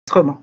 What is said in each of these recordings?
l'enregistrement.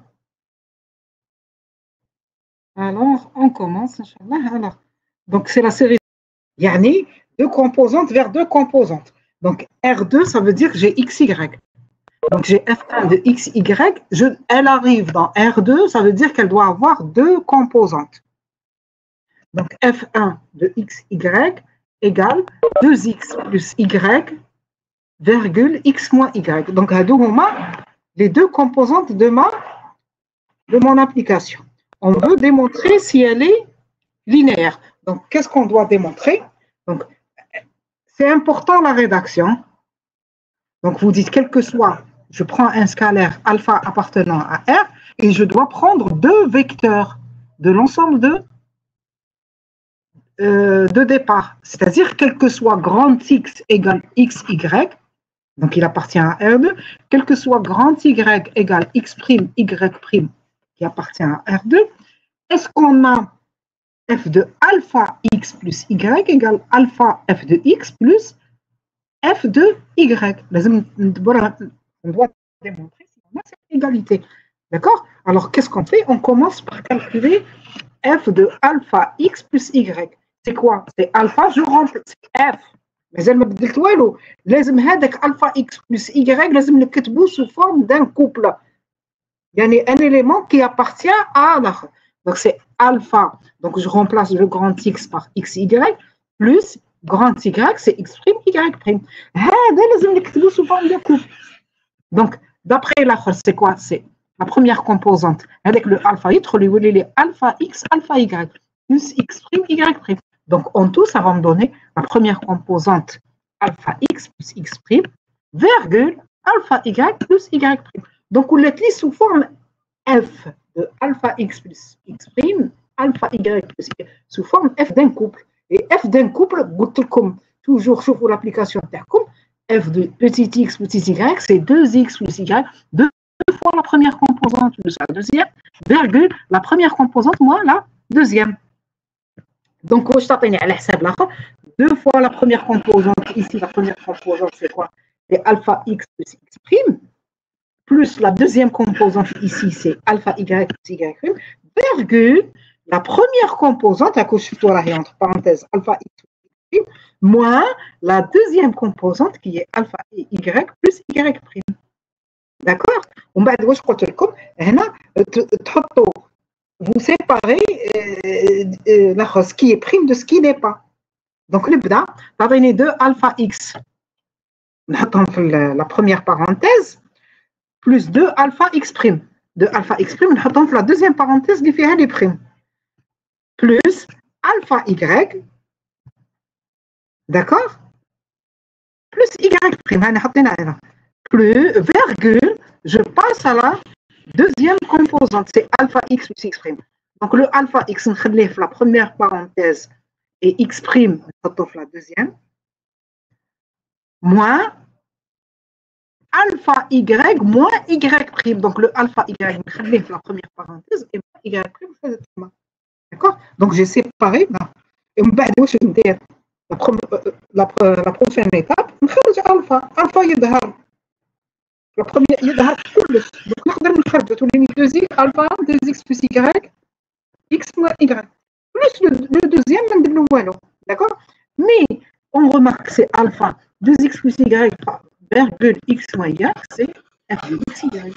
Alors, on commence, Inch'Allah. Alors, donc, c'est la série. Yani, deux composantes vers deux composantes. Donc, R2, ça veut dire que j'ai XY. Donc, j'ai F1 de XY. Elle arrive dans R2, ça veut dire qu'elle doit avoir deux composantes. Donc, F1 de XY égale 2X plus Y, virgule X moins Y. Donc, les deux composantes de mon application. On veut démontrer si elle est linéaire. Donc, qu'est-ce qu'on doit démontrer? Donc, c'est important la rédaction. Donc, vous dites, quel que soit, je prends un scalaire alpha appartenant à R et je dois prendre deux vecteurs de l'ensemble de départ. C'est-à-dire, quel que soit grand X égale XY, donc il appartient à R2, quel que soit grand Y égale X', Y' qui appartient à R2, est-ce qu'on a f de alpha x plus y égale alpha f de x plus f de y. On doit démontrer si on a cette égalité. D'accord? Alors, qu'est-ce qu'on fait? On commence par calculer f de alpha x plus y. C'est quoi? C'est alpha, je remplace f. Mais elle me dit que لازم هذاك alpha x plus y لازم نكتبوه sous forme d'un couple. Il y a un élément qui appartient à l'autre. Donc, c'est alpha. Donc, je remplace le grand X par XY plus grand Y, c'est X', Y'. C'est sous forme de couple. Donc, d'après l'autre, c'est quoi? C'est la première composante. Avec le alpha, il y a alpha X, alpha Y plus X', Y'. Donc, en tout, ça va me donner la première composante alpha X plus X', virgule alpha Y plus Y'. Donc, on l'utilise sous forme f de alpha x plus x', alpha y plus y, sous forme f d'un couple. Et f d'un couple, toujours sur l'application Tercom, f de petit x petit y, c'est 2x plus y, deux fois la première composante plus la deuxième, virgule, la première composante moins la deuxième. Donc, deux fois la première composante, ici la première composante c'est quoi? C'est alpha x plus x', plus la deuxième composante ici, c'est alpha y plus y', virgule, la première composante, à cause de entre parenthèses, alpha y moins la deuxième composante qui est alpha y plus y'. D'accord? On va dire, vous séparez ce qui est prime de ce qui n'est pas. Donc, le bda, va donner 2 alpha x. La première parenthèse, plus 2 alpha x'. De alpha x', on attend la deuxième parenthèse qui fait les primes. Plus alpha y, d'accord? Plus y', plus virgule, je passe à la deuxième composante, c'est alpha x plus x'. Donc le alpha x, on la première parenthèse et x', on la deuxième, moins alpha y moins y'. Donc le alpha y, on la première parenthèse et y', d'accord? Donc j'ai séparé. Et la prochaine étape, alpha. Alpha يظهر. La première يظهر كله. Donc نقدر نخرجوا تولي 2x alpha 2x plus y x moins y. Plus le deuxième ما ندير له والو. D'accord? Mais on remarque que c'est alpha 2x plus y virgule x moins y, c'est f de x y.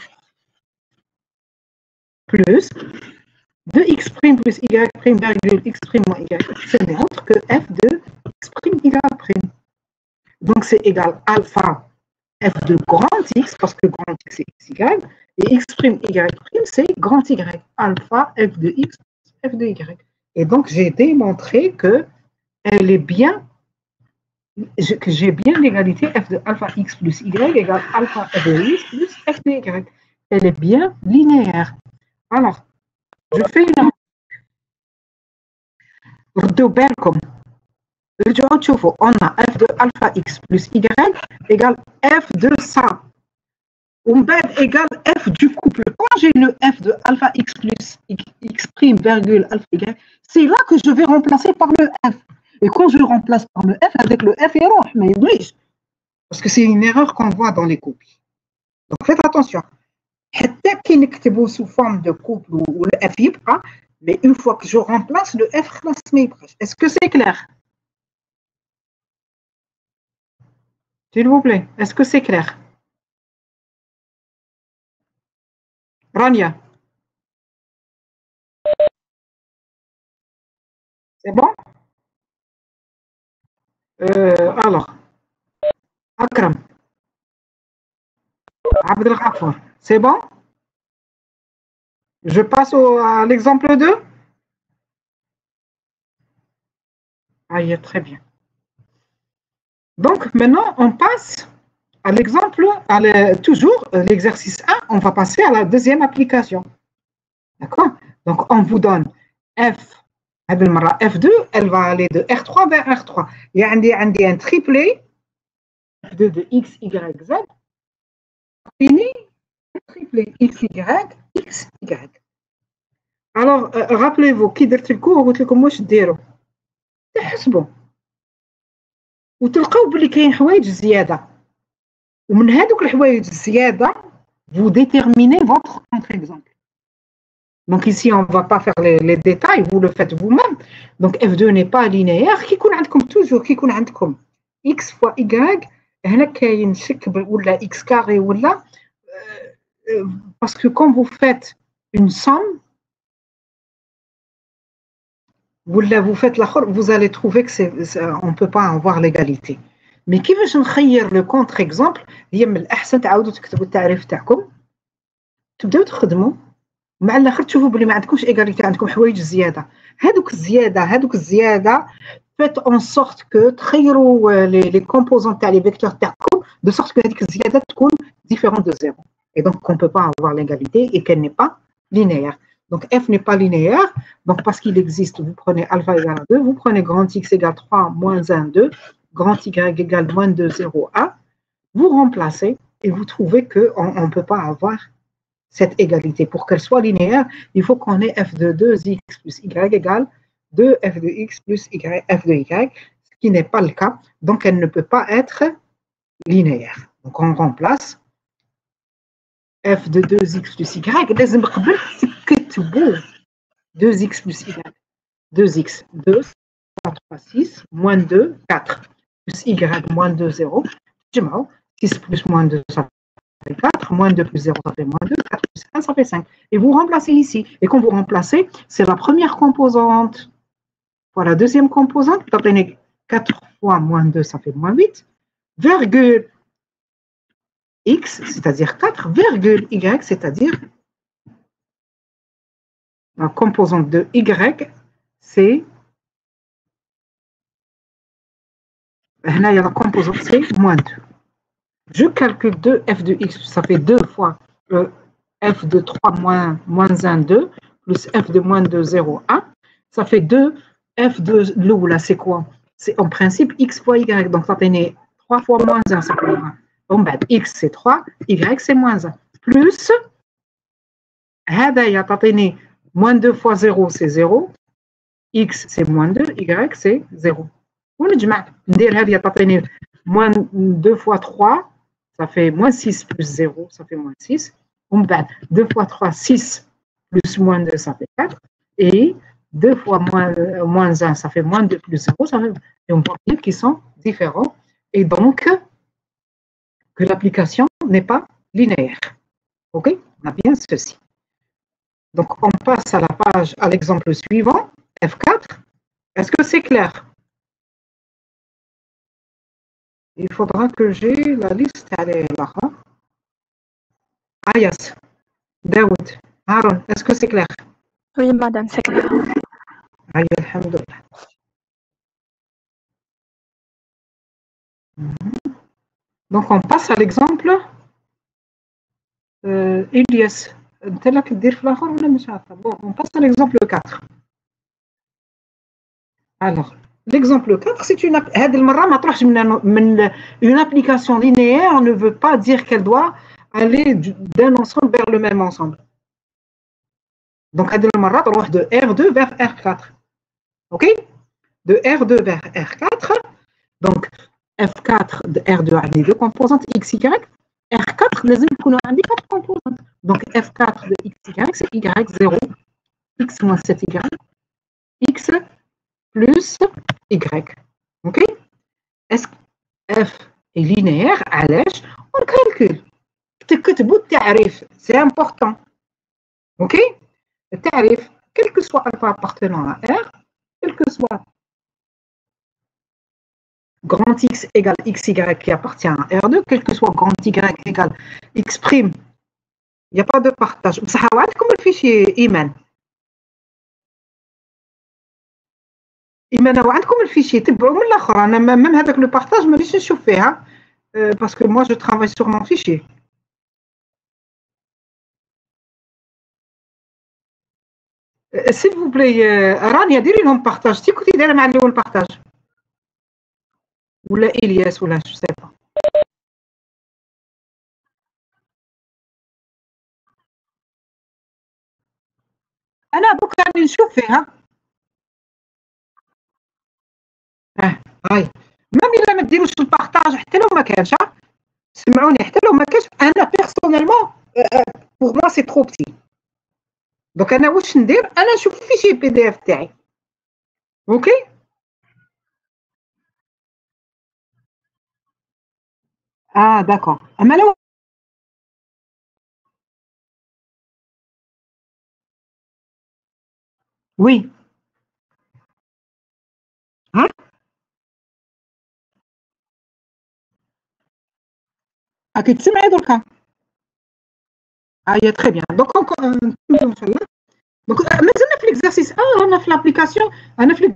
Plus 2x' plus y' virgule x' moins y, ça montre que f de x' y'. Donc c'est égal alpha f de grand x, parce que grand x c'est x, y, et x' y' c'est grand y, alpha f de x f de y. Et donc j'ai démontré que elle est bien, que j'ai bien l'égalité f de alpha x plus y égale alpha f de x plus f de y. Elle est bien linéaire. Alors, je fais une. ردوا بالكم رجعوا تشوفوا on a f de alpha x plus y égale f de ça ومن بعد égale f du couple. Quand j'ai le f de alpha x plus x' virgule alpha y, c'est là que je vais remplacer par le f. Et quand je remplace par le f, avec le f يروح ما يبغيش. Parce que c'est une erreur qu'on voit dans les copies. Donc faites attention. حتى كي نكتبو sous forme de couple ou le F يبقى, mais une fois que je remplace le F خلاص ما يبقاش. Est-ce que c'est clair? S'il vous plaît, est-ce que c'est clair? Rania? C'est bon? Alors, Akram, Abdel Ghafour, c'est bon? Je passe à l'exemple 2? Ah, très bien. Donc, maintenant, on passe à l'exemple, toujours l'exercice 1, on va passer à la deuxième application. D'accord? Donc, on vous donne F, F2, elle va aller de R3 vers R3. Il y a un triplet F2 de X, Y, Z. Fini, triplet X, Y, X, Y. Alors, rappelez-vous, qui درت لكم وقلت لكم واش ديروا؟ تحسبوا وتلقاو بلي كاين حوايج زياده. ومن هذوك الحوايج الزياده vous déterminez votre contre-exemple. Donc ici, on ne va pas faire les détails, vous le faites vous-même. Donc F2 n'est pas linéaire. Qui يكون عندكم toujours, qui يكون عندكم X fois Y, هنا كاين شكل ولا X carré ولا parce que quand vous faites une somme, vous faites l'autre, vous allez trouver que on ne peut pas avoir l'égalité. Mais كيفاش نخير le contre-exemple, هي من الأحسن تعاودوا تكتبوا التعريف تاعكم تبداو تخدموا مع الاخر تشوفوا بلي ما عندكمش ايغاليتي, عندكم حوايج زياده. هذوك الزياده فات اون سورت كو تخيروا لي كومبوزون تاع لي فيكتور تاعكم دو سورت كو هذيك الزياده تكون ديفيرون دو زيرو. Et donc, on ne peut pas avoir l'égalité et qu'elle n'est pas linéaire. Donc, F n'est pas linéaire. Donc, parce qu'il existe, vous prenez alpha égale à 2, vous prenez grand X égale 3 moins 1, 2, grand Y égale moins 2, 0, 1. Vous remplacez et vous trouvez qu'on ne peut pas avoir cette égalité. Pour qu'elle soit linéaire, il faut qu'on ait f de 2x plus y égale 2f de x plus f de y, ce qui n'est pas le cas. Donc, elle ne peut pas être linéaire. Donc, on remplace f de 2x plus y. لازم قبل تكتبوا 2x plus y. 2x, 2, 3, 6, moins 2, 4, plus y, moins 2, 0. 6 plus moins 2, ça fait 4, moins 2 plus 0, ça fait moins 2, 4 plus 1, ça fait 5. Et vous remplacez ici. Et quand vous remplacez, c'est la première composante. Voilà, la deuxième composante, 4 fois moins 2, ça fait moins 8, virgule x, c'est-à-dire 4, virgule y, c'est-à-dire la composante de y, c'est la composante, c'est moins 2. Je calcule 2f de x, ça fait 2 fois f de 3 moins 1, 2, plus f de moins 2, 0, 1. Ça fait 2 f de l'eau, là, c'est quoi? C'est en principe x fois y. Donc, ça fait 3 fois moins 1, ça fait 1. Donc, ben, x, c'est 3, y, c'est moins 1. Plus, moins 2 fois 0, c'est 0. X, c'est moins 2, y, c'est 0. Moins 2 fois 3, ça fait moins 6 plus 0, ça fait moins 6. 2 fois 3, 6 plus moins 2, ça fait 4. Et 2 fois moins 1, ça fait moins 2 plus 0. Ça fait, et on voit bien qu'ils sont différents. Et donc, que l'application n'est pas linéaire. OK? On a bien ceci. Donc, on passe à la page, à l'exemple suivant, F4. Est-ce que c'est clair? Il faudra que j'ai la liste là. Ayas, Daoud, Aaron, est-ce que c'est clair? Oui, madame, c'est clair. Alhamdulillah. Donc, on passe à l'exemple. Elias, bon, on passe à l'exemple 4. Alors, l'exemple 4, c'est une application linéaire ne veut pas dire qu'elle doit aller d'un ensemble vers le même ensemble. Donc, de R2 vers R4. OK? De R2 vers R4. Donc, F4 de R2 a les deux composantes X, Y. R4 لازم يكونوا عندي 4 composantes. Donc F4 de XY, c'est Y0, X moins 7Y, X plus Y. Ok? Est-ce que F est linéaire? علاش? On calcule. تكتبوا التعريف, c'est important. Ok? Le tarif, quel que soit alpha appartenant à R, quel que soit grand X égale XY qui appartient à R2, quel que soit grand Y égale X', il n'y a pas de partage. بصح عندكم الفيشي إيمان. إيمان عندكم الفيشي تبعوا من الآخر. أنا même هذاك لو بارتاج مانيش نشوف فيها parce que moi je travaille sur mon fichier. S'il vous plaît, رانيا ديري لهم بارتاج. تي كنتي دايره مع الاول بارتاج ولا إلياس ولا جو سي با. أنا دوك راني نشوف فيها. هاي ميم إلا ما ديروش البارتاج حتى لو ما كانش سمعوني حتى لو ما كانش أنا بيرسونيلمون بوغ موا سي ترو بتي. دوك أنا واش ندير؟ أنا نشوف فيشي بي دي إف تاعي. أوكي؟ داكور. أما لو وي ها راكي تسمعي دركا. يا تري بيان. دوك نكملو إن شاء الله. دوك مازلنا في ليكزارسيس. رانا في لابليكاسيون. أنا في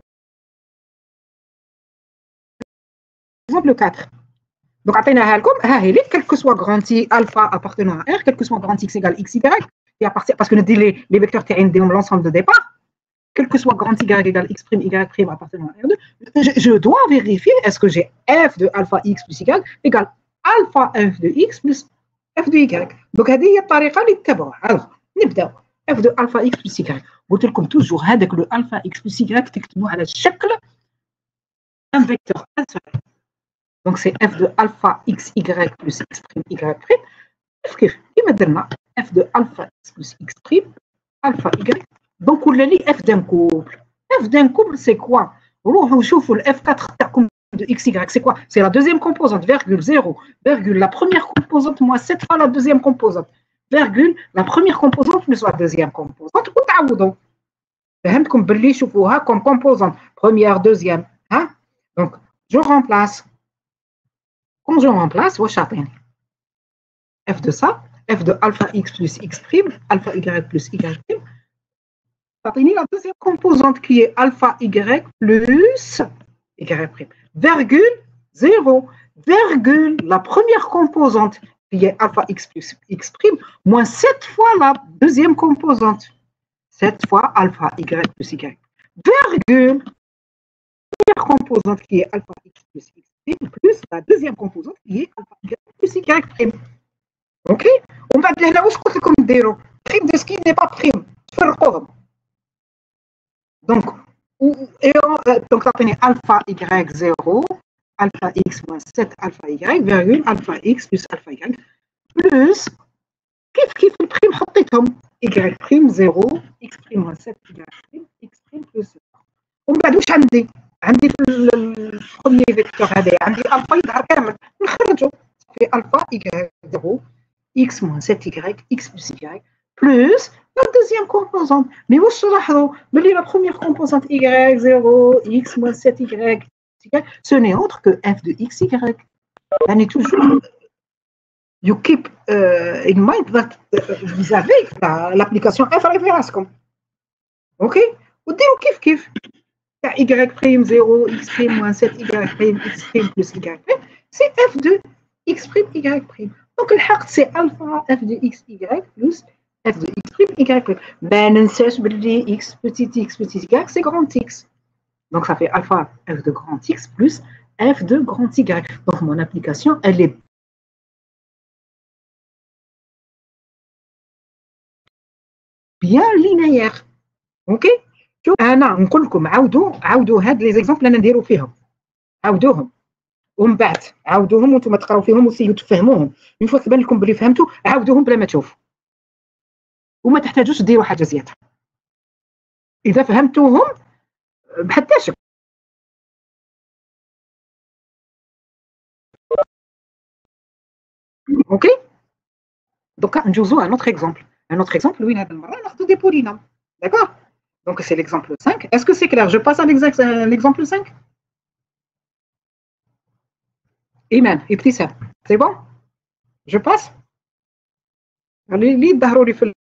ليكزامبل 4. Donc, عطيناها لكم. ها هي لي quel que soit grand T alpha appartenant à R, quel que soit grand X égale XY, qui appartient, parce que nous disons les vecteurs terrains de l'ensemble de départ, quel que soit grand Y égale X', Y' appartenant à R2, je dois vérifier est-ce que j'ai F de alpha X plus Y égale alpha F de X plus F de Y. Donc, هذه هي الطريقة اللي تتبعوها. نبداو F de alpha X plus Y. قلت لكم توجور هذاك لو alpha X plus Y تكتبوه على شكل un vecteur seul. Donc, c'est f de alpha xy plus x' y'. كيف درنا f de alpha x plus x', alpha y. Donc, on lit f d'un couple. F d'un couple, c'est quoi? روحوا شوفوا ال F4 تاعكم de xy, c'est quoi? C'est la deuxième composante, virgule 0, virgule la première composante moins 7 fois la deuxième composante, virgule la première composante plus la deuxième composante, وتعوضوا. فهمتكم باللي شوفوها comme composante, première, deuxième. Hein? Donc, je remplace. Quand je remplace, واش عطيني f de ça, f de alpha x plus x', alpha y plus y', عطيني la deuxième composante qui est alpha y plus y', virgule 0, virgule la première composante qui est alpha x plus x', moins 7 fois la deuxième composante, 7 fois alpha y plus y', virgule la première composante qui est alpha x plus x', plus la deuxième composante qui est alpha y plus y'. Ok? On va dire là où je crois que comme dire prime de ce qui n'est pas prime. Donc, donc ça fait alpha y0, alpha x moins 7 alpha y, virgule alpha x plus alpha y, plus كيف البريم حطيتهم y prime 0, x prime moins 7 y prime, x prime plus 0. ومن بعد واش عندي؟ عندي في البروميير فيكتور هذا عندي الفا يظهر كامل نخرجو في الفا y0 x moins 7y x plus y plus la deuxième composante. Mais واش تلاحظوا بلي la première composante y0 x moins 7y ce n'est autre que f de xy. يعني toujours you keep in mind that vous avez l'application f référence. OK? وديروا كيف y' 0, x' moins 7y', x' plus y', c'est f de x' y'. Donc, c'est alpha f de xy plus f de x' y'. Ben, on sait que x petit y, c'est grand x. Donc, ça fait alpha f de grand x plus f de grand y. Donc, mon application, elle est bien linéaire. OK? انا نقول لكم عاودوا هاد لي زيكزامبل انا نديرو فيهم عاودوهم ومن بعد عاودوهم وانتم تقراو فيهم وسيو تفهموهم. من فوا تبان لكم بلي فهمتوا عاودوهم بلا ما تشوفوا، وما تحتاجوش ديروا حاجه زياده. اذا فهمتوهم بحتى شك. اوكي دوكا نجوزو ان اوتر اكزومبل. Un autre exemple, وين هذا المره ناخذ دي بولينوم. D'accord. Donc c'est l'exemple 5. Est-ce que c'est clair? Je passe à l'exemple 5. Iman, Ibtissam, c'est bon? Je passe? اللي يظهروا لي في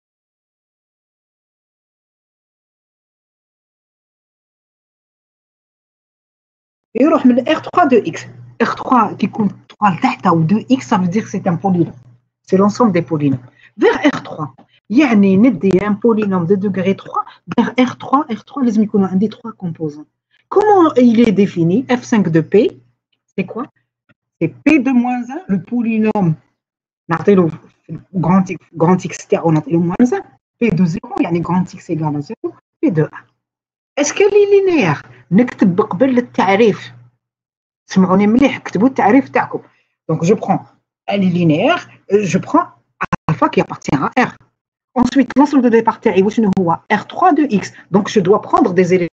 يروح من R3 de X. R3 qui compte 3 لتحت ou 2X, ça veut dire que c'est un polynôme. C'est l'ensemble des polynômes. Vers R3, يعني ندي un polynôme de degré 3 vers R3 لازم يكونوا عندي 3 composants. Comment il est défini? F5 de P, c'est quoi? C'est P de moins 1, le polynôme نعطيلو grand X تاعو نعطيلو moins 1, P de 0 يعني grand X égale à 0, P de 1. Est-ce qu'elle est linéaire? نكتب قبل التعريف. سمعوني مليح اكتبوا التعريف تاعكم. Donc je prends elle est linéaire, je prends alpha qui appartient à R. Ensuite l'ensemble de départ تاعي واش هو R3 de X. Donc je dois prendre des éléments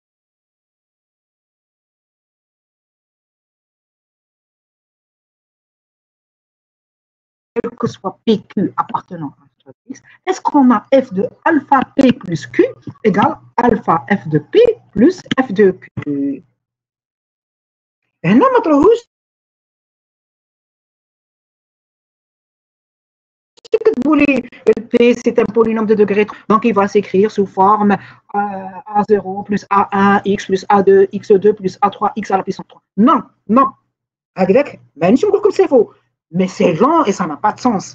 quel que soit PQ appartenant à R3 de X. Est-ce qu'on a F de alpha P plus Q égale alpha F de P plus F de Q. هنا ما تروحوش P, c'est un polynôme de degré, donc il va s'écrire sous forme A0 plus A1, X plus A2, X2 plus A3, X à la puissance 3. Non, non. C'est faux. Mais c'est lent et ça n'a pas de sens.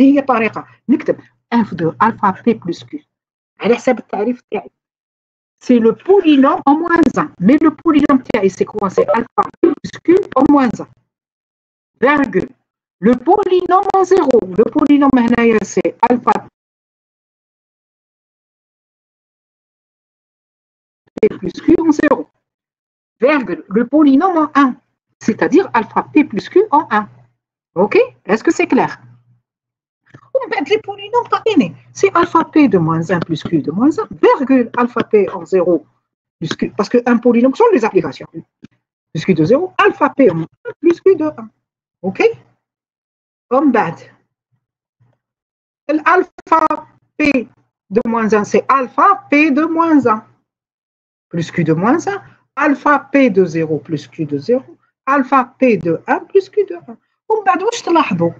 F de alpha P plus Q. C'est le polynôme en moins 1. Mais le polynôme, c'est quoi? C'est alpha plus Q en moins 1. Virgule. Le polynôme en 0, le polynôme c'est alpha P plus Q en 0, virgule, le polynôme en 1, c'est-à-dire alpha P plus Q en 1. Ok? Est-ce que c'est clair? On met les polynômes patinés. C'est alpha P de moins 1 plus Q de moins 1, virgule, alpha P en 0 plus Q, parce qu'un polynôme sont les applications. Plus Q de 0, alpha P en 1 plus Q de 1. Ok? Comme bad. L'alpha P de moins 1, c'est alpha P de moins 1 plus Q de moins 1, alpha P de 0 plus Q de 0, alpha P de 1 plus Q de 1. ومن بعد واش تلاحظوا؟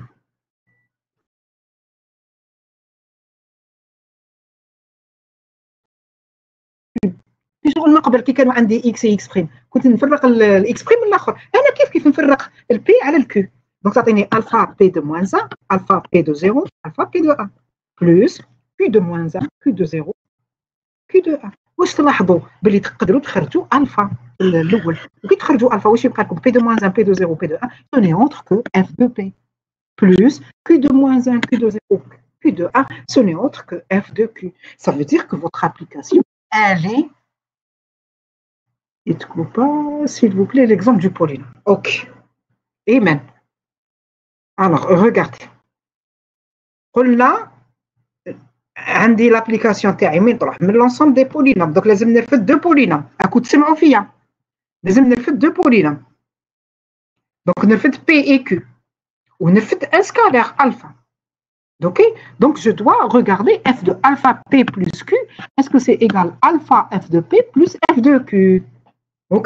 في شغل ما قبل كي كانوا عندي اكس اكس بريم كنت نفرق الاكس بريم من الاخر. انا كيف نفرق البي على الكيو؟ دونك تعطيني الفا بي دو موان 1 الفا بي دو 0 الفا بي دو 1 بلس كيو دو موان 1 كيو دو 0 كيو دو 1. واش تلاحظوا باللي تقدروا تخرجوا الفا الاول وكي تخرجوا الفا واش يبقى لكم بي دو موان 1 بي دو 0 بي دو 1 ce n'est autre que f de p plus q de moins 1 q de 0 q de 1 ce n'est autre que f de q. Ça veut dire que votre application elle est. Dites-moi pas, s'il vous plaît, l'exemple du polynôme. OK. Amen. Alors, regardez. قلنا عندي l'application تاعي من تروح من l'ensemble des polynômes. Donc لازم نرفد deux polynômes. أكو تسمعوا فيا. لازم نرفد deux polynômes. Donc نرفد P et Q. ونرفد un scalaire alpha. OK? Donc je dois regarder f de alpha P plus Q. Est-ce que c'est égal alpha f de P plus f de Q? OK?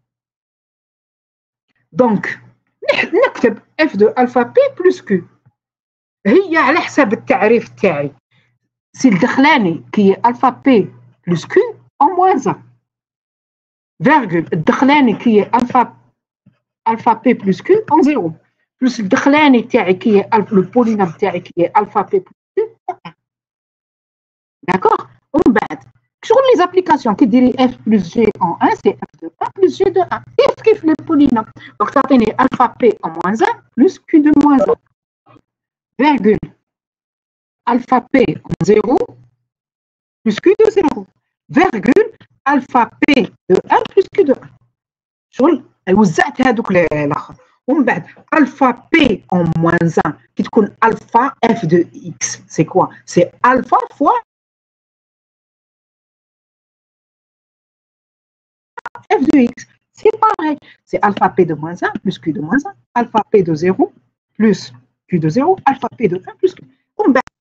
Donc نكتب f de alpha P plus Q. هي على حساب التعريف تاعي. سي الدخلاني كي alpha P plus Q en moins 1. Virgule الدخلاني كي alpha P plus Q en 0. Plus الدخلاني تاعي كي le polynôme تاعي كي alpha P plus Q en 1. D'accord? ومن بعد شغل les applications qui diraient f plus g en 1 c'est f de 1 plus g de 1. كيف les polynômes. Donc ça t'en est alpha P en moins 1 plus Q de moins 1. Virgule alpha P en 0 plus Q de 0. Virgule alpha P de 1 plus Q de 1. شغل وزعت هذوك الاخر ومن بعد الفا بي en moins 1 qui تكون الفا f de x c'est quoi c'est alpha fois f de x c'est pareil c'est alpha p de moins 1 plus q de moins 1 alpha p de 0 plus q de 0 alpha p de 1 plus q ومن بعد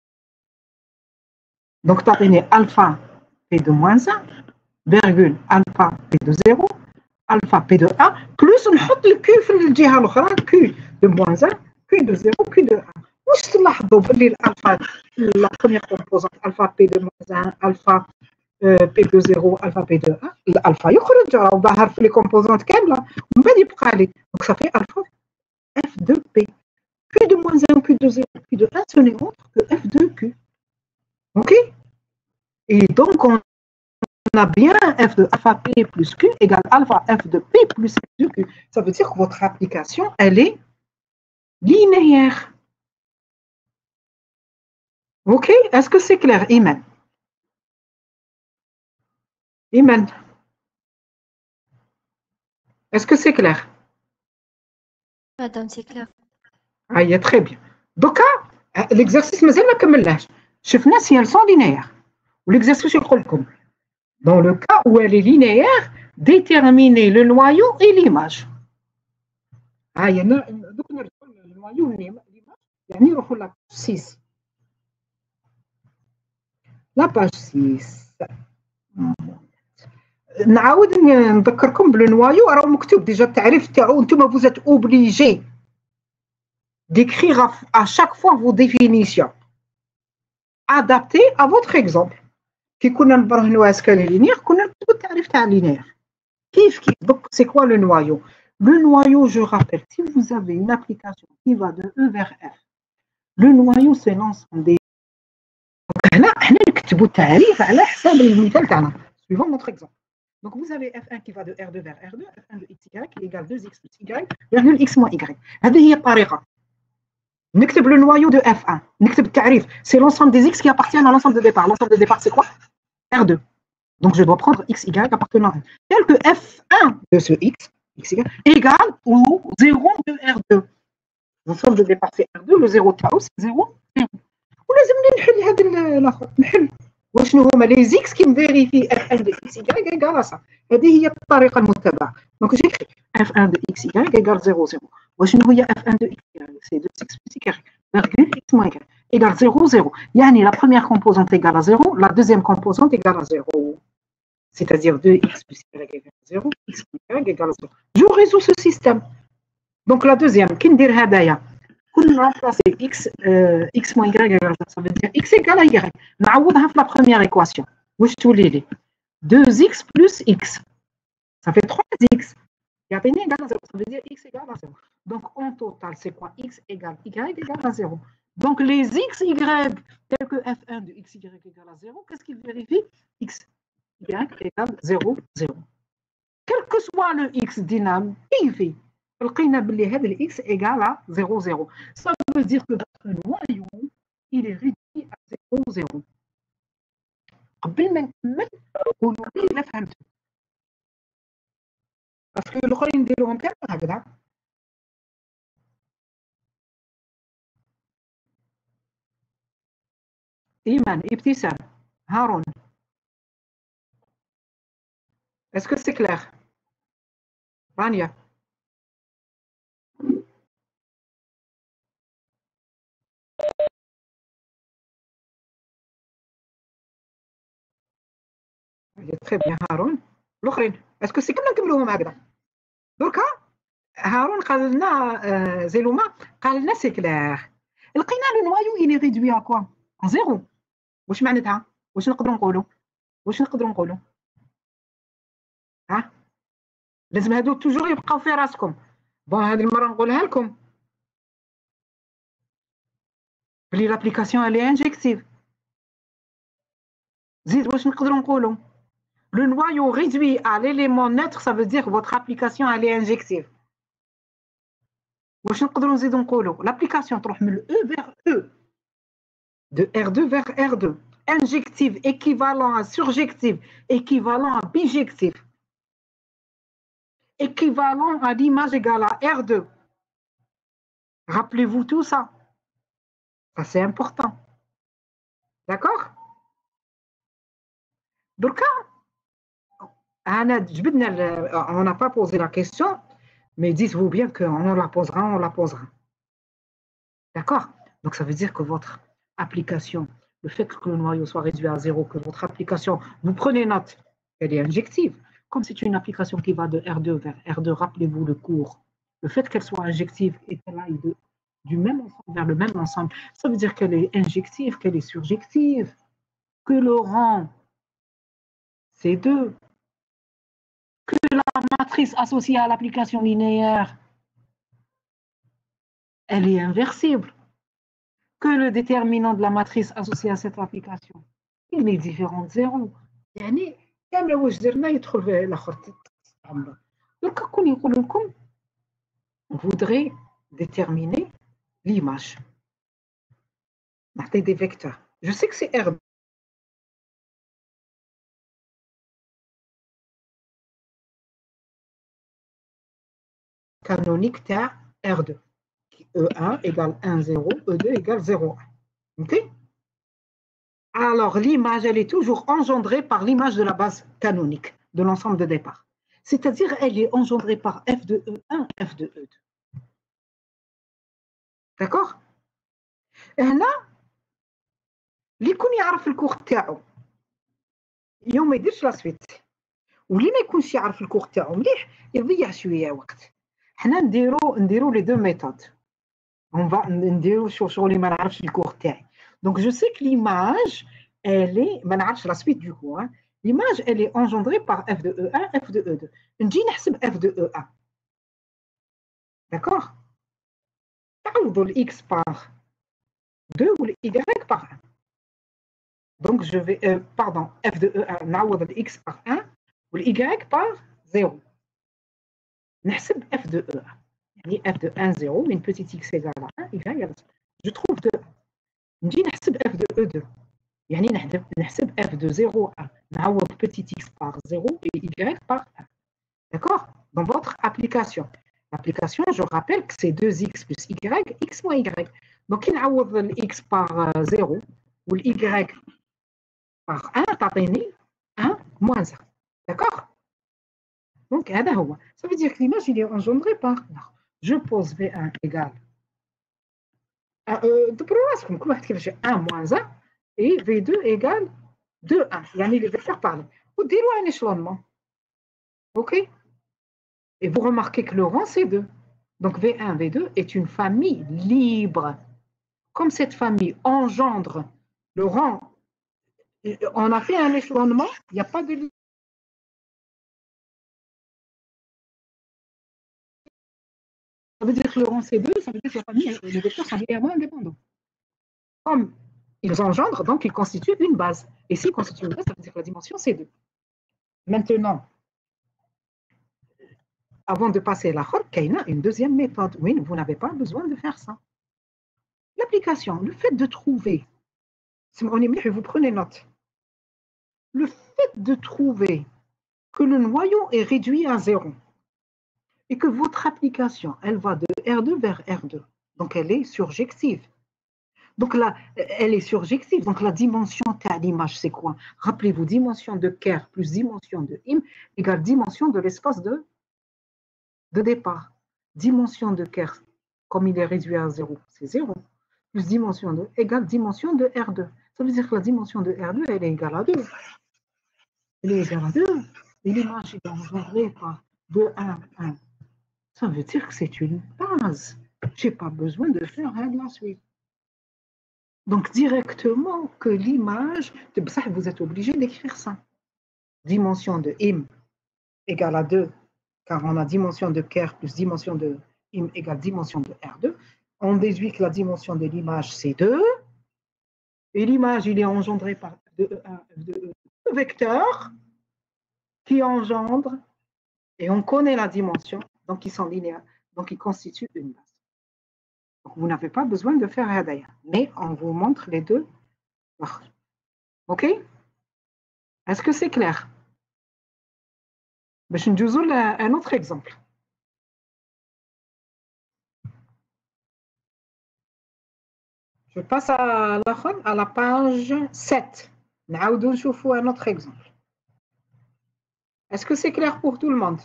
donc تعطيني alpha p de moins 1 virgule alpha p de 0 alpha p de 1 plus نحط الكي في الجهه الاخرى q de moins 1 q de 0 q de 1 واش تلاحظوا باللي الالفا لا بروميير كومبوزونت الفا بي دو moins 1 الفا بي دو 0 الفا بي دو 1 الالفا يخرج راه ظاهر في لي كومبوزونت كامله ومن بعد يبقى لي دونك صافي الفا f de p q de moins 1 q de 0 q de 1 ce n'est autre que f de q ok et donc on a bien f de alpha p plus q égale alpha f de p plus f de q. Ça veut dire que votre application, elle est linéaire. Ok? Est-ce que c'est clair, Iman? Iman? Est-ce que c'est clair? Madame, c'est clair. Ah, très bien. Donc, l'exercice, mais elle comme l'âge. شفنا si elles sont linéaires. L'exercice, je comme. Dans le cas où elle est linéaire, déterminer le noyau et l'image. Ah, il y en a, donc on a le noyau et l'image. يعني نروحوا لا 6 لا باج 6 نعاود نذكركم بالنوايو راه مكتوب ديجا التعريف تاعو نتوما vous êtes obligés d'écrire à chaque fois vos définitions adaptées à votre exemple كي كنا نبرهنوا اسكان لينير كنا نكتبوا التعريف تاع لينير كيف donc c'est quoi le noyau le noyau je rappelle si vous avez une application qui va de E vers F le noyau c'est l'ensemble des هنا حنا نكتبوا التعريف على حساب المثال تاعنا suivant notre exemple. Donc vous avez F1 qui va de R2 vers R2, F1 de XY qui égale 2X plus Y, virgule X moins Y. هذه هي الطريقة. نكتب le noyau de F1. نكتب التعريف. C'est l'ensemble des X qui appartiennent à l'ensemble de départ. L'ensemble de départ, c'est quoi? R2. Donc je dois prendre XY appartenant à R. Tel que F1 de ce X, XY, égale au 0 de R2. L'ensemble de départ, c'est R2. Le 0 تاعو, c'est 0, 0. ولازم نحل هذا الاخر نحل وشنو هما لي زيكس كي نفيريفي اف 1 دو اكس اي ايكال صح هذه هي الطريقه المتبعه دونك جيكري اف 1 دو اكس اي ايكال 0 0 وشنو هي اف 1 دو اكس اي سي 2 اكس بلس اي فيرغول اكس موان ايكال 0 0 يعني لا بروميير كومبوزونت ايكال 0 لا دوزيام كومبوزونت ايكال 0 c'est-à-dire 2x plus y égale 0 x moins y égale 0 je résous ce système donc la deuxième كي ندير هدايا كل remplacer x moins y égale ça veut dire x égale à y نعوضها في la première équation واش تولي لي 2x plus x ça fait 3x يعطيني égale à 0 ça veut dire x égale à 0 donc en total c'est quoi x égale y égale à 0 donc les x y tels que f1 de x y égale à 0 qu'est-ce qu'il vérifie x y égale 0 0 quel que soit le x dynamique كيفي لقينا باللي هذا الاكس ايغال ا 0 0 ça veut dire que votre noyau il est réduit à 0 0 قبل ما نكمل قولوا لي الا فهمتوا باسكو الاخرين نديروهم كامل هكذا ايمان ابتسام هارون اسكو سي كلير رانيا تري بيان هارون الاخرين اسكو سي كنا نكملوهم هكذا دركا هارون قال لنا زيلوما قال لنا سي كلير لقينا لو نوايو il est réduit à quoi à 0 واش معناتها واش نقدروا نقولوا ها لازم هادو توجور يبقاو في راسكم بون هذه المره نقولها لكم بلي لابليكاسيون الي انجيكتيف زيد واش نقدروا نقولوا le noyau réduit à l'élément neutre ça veut dire votre application elle est injective واش نقدروا نزيدوا نقولوا l'application تروح من E vers E de R2 vers R2 injective équivalent à surjective équivalent à bijective équivalent à l'image égale à R2. Rappelez-vous tout ça. Ça, c'est important. D'accord? Donc, on n'a pas posé la question, mais dites-vous bien qu'on la posera, on la posera. D'accord? Donc, ça veut dire que votre application, le fait que le noyau soit réduit à zéro, que votre application, vous prenez note, elle est injective. Comme c'est une application qui va de R2 vers R2, rappelez-vous le cours. Le fait qu'elle soit injective et qu'elle aille du même ensemble vers le même ensemble, ça veut dire qu'elle est injective, qu'elle est surjective, que le rang, c'est 2, que la matrice associée à l'application linéaire, elle est inversible, que le déterminant de la matrice associée à cette application, il est différent de 0. يعني كامل واش درنا يدخل في الاخر تتعمر. Donc كون يقول لكم on voudrait déterminer l'image. نعطي des vecteurs. Je sais que c'est R canonique تاع R2. E1 égale 1, 0, E2 égale 0, 1. OK? Alors, l'image, elle est toujours engendrée par l'image de la base canonique de l'ensemble de départ. C'est-à-dire, elle est engendrée par F de E1, F de E2. D'accord? هنا اللي يكون يعرف الكور تاعو يوم ما يديرش لا سويت واللي ما يكونش يعرف الكور تاعو مليح يضيع شويه وقت. حنا نديرو لي دو ميثود. On va نديرو شغل اللي ما نعرفش الكور تاعي. Donc je sais que l'image elle est ما نعرفش la suite du coup hein. L'image elle est engendrée par F de E1, F de E2. نجي نحسب F de E1. D'accord? تعوضوا ال X par 2 ou le Y par 1. Donc je vais pardon F de E1 نعوض ال X par 1 ou le Y par 0. نحسب F de E1. يعني F de 1 0 une petite X égale à 1 Y égale à 0. Je trouve de نجي نحسب F de E2. يعني نحسب F de 0 1 نعوض petit x par 0 et y par 1. D'accord? Dans votre application. L'application, je rappelle que c'est 2x plus y, x moins y. Donc, il نعوض x par 0 ou y par 1 تعطيني 1 moins 1. D'accord? Donc, هذا هو. Ça veut dire que l'image, il est engendré par... Je pose V1 égale... دبروا راسكم كل واحد كيفاش 1 moins 1 et V2 égale 2, 1. يعني les vecteurs parlent. Vous direz un échelonnement. OK? Et vous remarquez que le rang, c'est 2. Donc V1, V2 est une famille libre. Comme cette famille engendre le rang, on a fait un échelonnement, il n'y a pas de limite. Ça veut dire que le rang, c'est 2, ça veut dire que la famille, les vecteurs sont linéairement indépendants. Comme ils engendrent, donc ils constituent une base. Et s'ils constituent une base, ça veut dire que la dimension, c'est 2. Maintenant, avant de passer à la chorbe, il y a une deuxième méthode. Oui, vous n'avez pas besoin de faire ça. L'application, le fait de trouver, vous prenez note, le fait de trouver que le noyau est réduit à 0 et que votre application, elle va de R2 vers R2, donc elle est surjective. Donc là, elle est surjective, donc la dimension de l'image, c'est quoi? Rappelez-vous, dimension de Kerr plus dimension de Im égale dimension de l'espace de départ. Dimension de Kerr, comme il est réduit à 0, c'est 0, plus dimension de égale dimension de R2. Ça veut dire que la dimension de R2, elle est égale à 2. Elle est égale à 2. Et l'image est engendrée par 2, 1, 1. Ça veut dire que c'est une base. Je n'ai pas besoin de faire rien de la suite. Donc, directement que l'image, vous êtes obligé d'écrire ça. Dimension de Im égale à 2, car on a dimension de Kerr plus dimension de Im égale dimension de R2. On déduit que la dimension de l'image, c'est 2. Et l'image, il est engendré par F2E1, F2E2, vecteurs qui engendrent, et on connaît la dimension, donc ils sont linéaires, donc ils constituent une base. Donc vous n'avez pas besoin de faire Hadaya, mais on vous montre les deux. OK? Est-ce que c'est clair? باش ندوزو un autre exemple. Je passe à la page 7. نعاودو نشوفو un autre exemple. Est-ce que c'est clair pour tout le monde?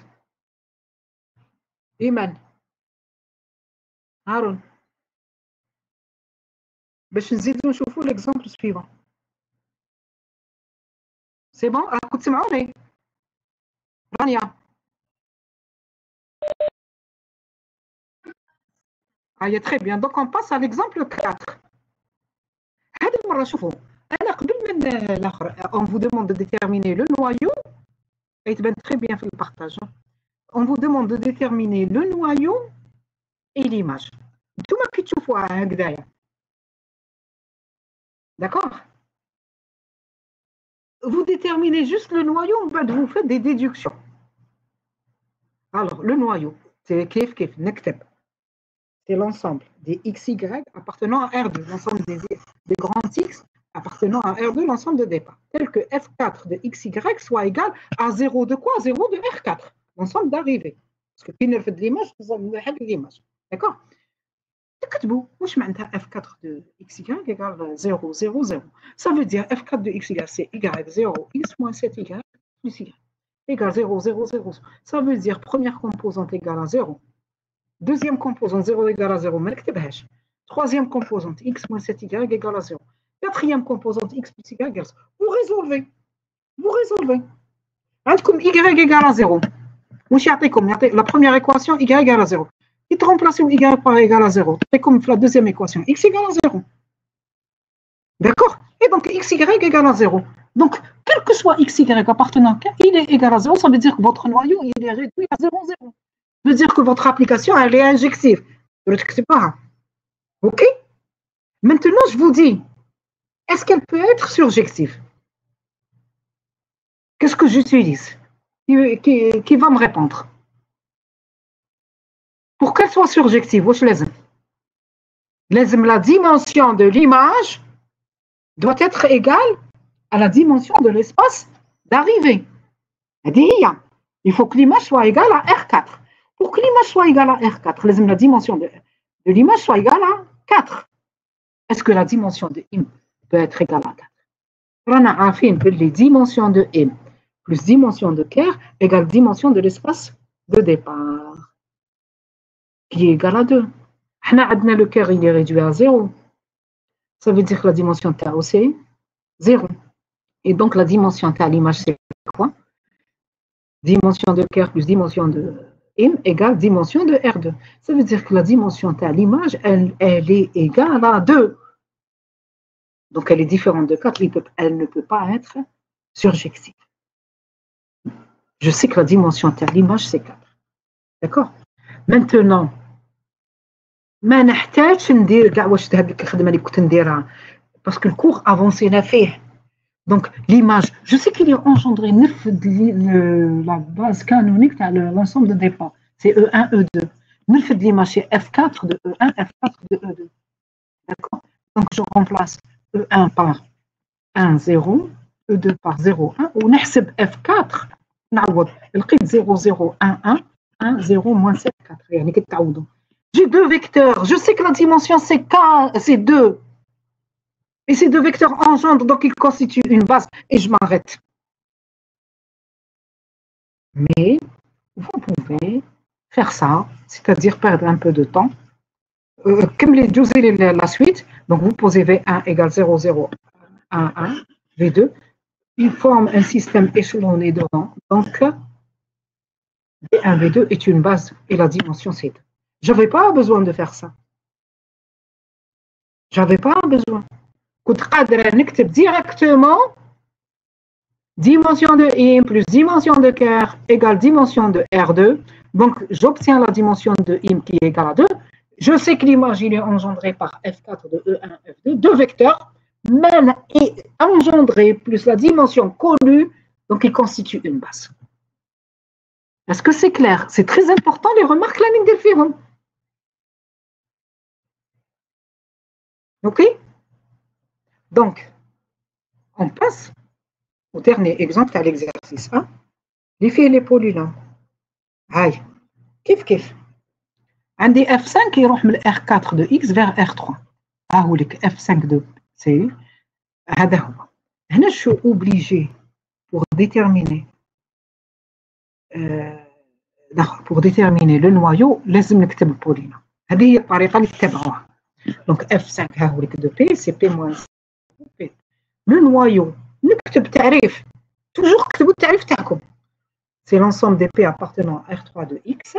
Iman, Haroun, باش نزيدو نشوفو l'exemple suivant. C'est bon? راكم تسمعوني؟ رانيا. Très bien. Donc on passe à l'exemple 4. هذه المرة شوفوا أنا قبل من الآخر on vous demande de déterminer le noyau et تبان très bien في البارتاج. On vous demande de déterminer le noyau et l'image. نتوما كي تشوفوها هكذايا. D'accord? Vous déterminez juste le noyau, vous faites des déductions. Alors, le noyau, c'est كيف نكتب. C'est l'ensemble des XY appartenant à R2, l'ensemble des grands X appartenant à R2, l'ensemble de départ, tel que F4 de XY soit égal à 0 de quoi? 0 de R4, l'ensemble d'arrivée. Parce que qui ne fait de l'image, vous avez l'image. D'accord? تكتبوا واش معناتها F4 de XY égale 0, 0, 0. Ça veut dire F4 de XY, c'est Y0, X moins 7Y plus Y égale 0, 0, 0. Ça veut dire première composante égale à 0. Deuxième composante, 0 égale à 0. Troisième composante, X moins 7Y égale à 0. Quatrième composante, X plus Y égale à 0. Vous résolvez. Vous résolvez. عندكم Y égale à 0. واش يعطيكم؟ La première équation, Y égale à 0. Il te remplace Y par égal à 0. C'est comme la deuxième équation, X égale à 0. D'accord? Et donc, XY égale à 0. Donc, quel que soit XY appartenant à il est égal à 0, ça veut dire que votre noyau, il est réduit à 0, 0. Ça veut dire que votre application, elle est injective. C'est pas. OK? Maintenant, je vous dis, est-ce qu'elle peut être surjective? Qu'est-ce que j'utilise? Qui va me répondre? Pour qu'elle soit surjective, la dimension de l'image doit être égale à la dimension de l'espace d'arrivée. Il faut que l'image soit égale à R4. Pour que l'image soit égale à R4, la dimension de l'image soit égale à 4. Est-ce que la dimension de M peut être égale à 4? On a affirmé que les dimensions de M plus dimension de Ker égale dimension de l'espace de départ, qui est égal à 2. Le Ker, il est réduit à 0. Ça veut dire que la dimension Tau, c'est 0. Et donc, la dimension T à l'image, c'est quoi? Dimension de Ker plus dimension de M égale dimension de R2. Ça veut dire que la dimension T à l'image, elle est égale à 2. Donc, elle est différente de 4. Elle ne peut pas être surjective. Je sais que la dimension T à l'image, c'est 4. D'accord? Maintenant, ما نحتاجش ندير كاع واش هذيك الخدمه اللي كنت نديرها parce que le cours avancé فيه. Donc, l'image, je sais qu'il est engendré la base canonique de l'ensemble de départ. C'est E1, E2. Neuf de l'image, c'est F4 de E1, F4 de E2. D'accord? Donc, je remplace E1 par 1, 0, E2 par 0, 1, ou نحسب F4, نعوض لقيت 0, 0, 1, 1, 1, 0, moins 7, 4. يعني كتعوضوا. J'ai deux vecteurs. Je sais que la dimension, c'est 2. Et ces deux vecteurs engendrent, donc ils constituent une base, et je m'arrête. Mais vous pouvez faire ça, c'est-à-dire perdre un peu de temps. Comme les deux la suite, donc vous posez V1 égale 0, 0, 1, 1, V2, ils forment un système échelonné de rang. Donc, V1, V2 est une base, et la dimension c'est 2. Je n'avais pas besoin de faire ça. J'avais pas besoin. كنت قادرة نكتب directement dimension de M plus dimension de Ker égale dimension de R2. Donc, j'obtiens la dimension de M qui est égale à 2. Je sais que l'image est engendrée par F4 de E1, F2, deux vecteurs, même et engendrée plus la dimension connue, donc il constitue une base. Est-ce que c'est clair? C'est très important les remarques là d'interférence. OK? Donc, on passe au dernier exemple à l'exercice 1. اللي فيه لي بولينوم. هاي كيف عندي f5 يروح من r4 de x vers r3. ها هو لك f5 de c. هذا هو. هنا شو obligé pour déterminer pour déterminer le noyau لازم نكتب البولينوم. هذه هي الطريقه اللي تتبعوها. دونك f5 ها هو لك de p c'est p moins p. Le noyau نكتب تعريف. toujours كتبوا التعريف تاعكم. C'est l'ensemble des P appartenant à R3 de X,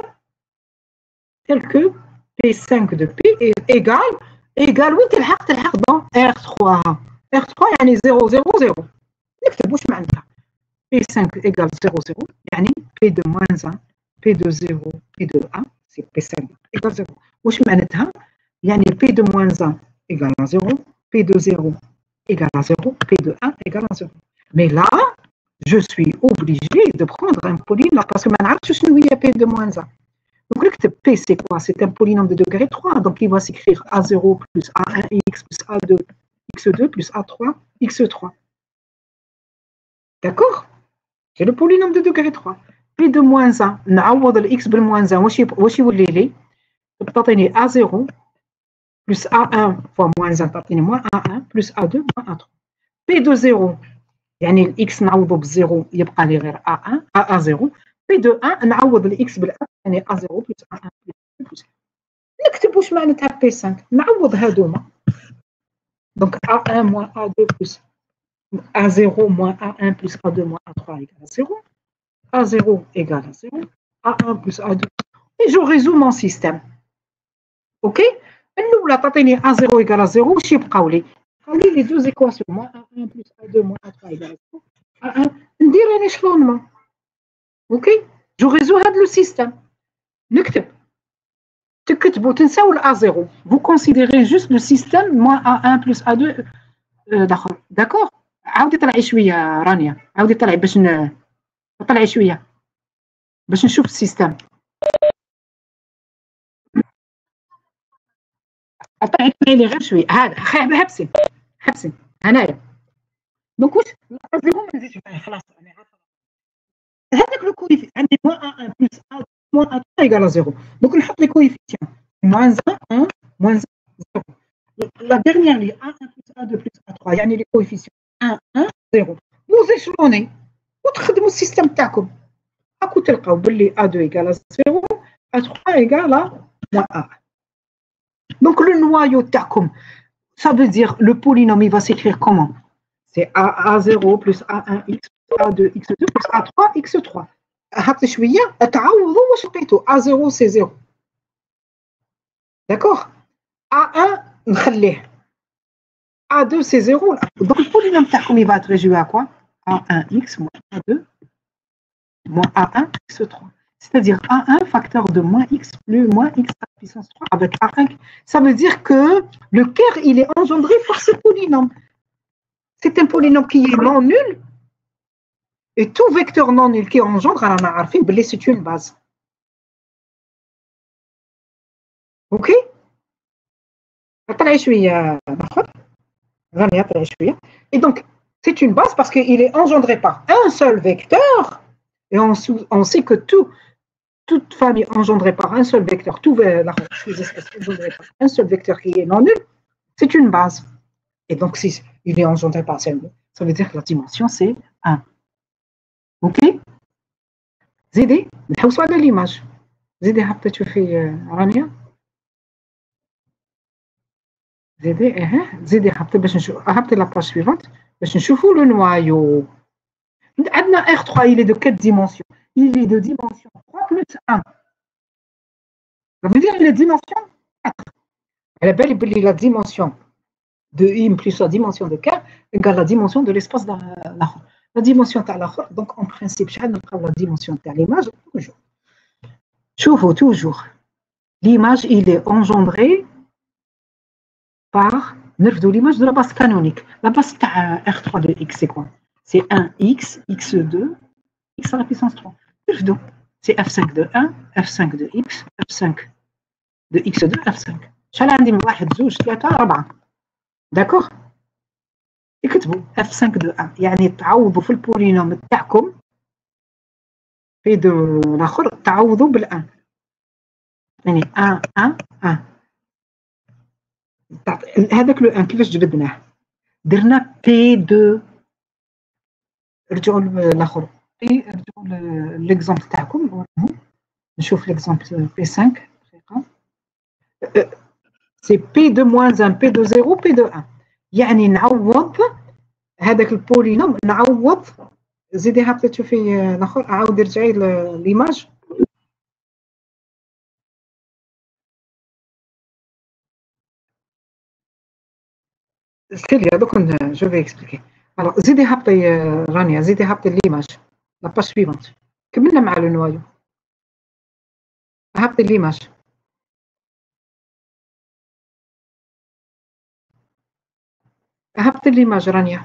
tel que P5 de P est égal وين تلحق dans R3. R3 يعني 0 0 0. نكتب واش معناتها. P5 égale 0 0 يعني P de moins 1 P de 0 P de 1 c'est P5 égale 0. واش معناتها يعني P de moins 1 égale à 0 P de 0 égale à 0 P de 1 égale à 0. Mais là je suis obligé de prendre un polynôme parce que maintenant je suis P de moins 1. Donc le P c'est quoi? C'est un polynôme de degré 3. Donc il va s'écrire A0 plus A1x plus A2 x2 plus A3 x3. D'accord? C'est le polynôme de degré 3. P de moins 1 نعوض الx بالموان 1 واش يولي لي؟ تعطيني A0 plus A1 fois moins 1 تعطيني moins A1 plus A2 moins A3. P de 0 يعني الإكس نعوضه بالزيرو يبقى لي غير A1 A0. بي دو 1 نعوض الإكس بالأ يعني A0 بلس A1 بلس نكتب واش معناتها بي 5 نعوض هادوما. دونك A1 moins A2 plus A0 moins A1 plus A2 moins A3 égale à 0. A0 égale à 0. A1 plus A2. Et je résous mon système. Ok. الأولى تعطيني A0 égale à 0 واش يبقاو لي؟ les deux équations, moins A1 plus A2 moins A3 égale à 0. A1, ندير un échelonnement. Ok? Je résous le système. نكتب. تكتبوا تنساو A0. Vous considérez juste le système moins A1 plus A2 d'accord? عاودي طلعي شوية رانيا. عاودي طلعي باش طلعي شوية. باش نشوف السيستم. طلعي لي غير شوية. هذا حبسي. هنايا. دونك واش A0 ما نزيدش خلاص انا عارفه هذاك لو كويفيسيون عندي moins A1 plus A2 moins A3 égale à 0. دونك نحط لي كويفيسيون moins 1 moins 0. La dernière ligne A1 plus A2 plus A3 يعني لي كويفيسيون 1 1 0. وزيشلوني وتخدموا السيستم تاعكم راكم تلقاو باللي A2 égale à 0 A3 égale à moins A1. Donc le noyau تاعكم ça veut dire le polynôme il va s'écrire comment? C'est A0 plus A1x plus A2x2 plus A3x3. هات شويه تعوضوا واش لقيتو A0 c'est 0. D'accord? A1 نخليه A2 c'est 0. Donc le polynôme تاعكم il va être réduit à quoi? A1x moins A2 moins A1 x3. C'est-à-dire A1 facteur de moins x plus moins x à la puissance 3 avec A1. Ça veut dire que le caire il est engendré par ce polynôme. C'est un polynôme qui est non nul. Et tout vecteur non nul qui engendre, c'est une base. Ok? Et donc, c'est une base parce qu'il est engendré par un seul vecteur. Et on sait que toute famille engendrée par un seul vecteur, toutes les espèces engendrées par un seul vecteur qui est non nul, c'est une base. Et donc, si il est engendré par celle, ça veut dire que la dimension, c'est 1. Ok? زيدي نحوسوا على ليماج. زيدي حطي تشوفي رانيا. زيدي زيدي حطي باش نشوف حطي لا باج سويفونت باش نشوفوا لو نوايو. عندنا R3 il est de quelle dimension? Il est de dimension 3 plus 1. Ça veut dire il est dimension 4. على بالي بلي la dimension de I plus la dimension de K égale la dimension de l'espace l'autre. La dimension تاع الاخر donc en principe شحال نلقاو la dimension تاع l'image toujours. شوفوا toujours l'image il est engendré par نرفدوا l'image de la base canonique. La base تاع R3 de X c'est quoi? C'est 1x x2 x à la puissance 3. نرفدوا c'est f5 de 1 f5 de x f5 de x2 f5. شحال عندي من 1 2 3 4 d'accord. اكتبوا f5 de 1 يعني تعوضوا في البولينوم تاعكم P2 الاخر تعوضوا بالان يعني 1 1 1 هذاك لو ان كيفاش جبدناه درنا P2 رجعوا للاخر رجعوا ليكزامبل تاعكم نشوف ليكزامبل P5 سي P2 moins 1 P2 0 P2 1 يعني نعوض هذاك البولينوم نعوض زيدي هبطي تشوفي الاخر عاودي رجعي ليماج سيليا دوك جو في اكسبليكي الوغ زيدي هبطي رانيا زيدي هبطي ليماج لا باج سويفونت كملنا مع لو نوايو هبطي ليماج هبطي ليماج رانيا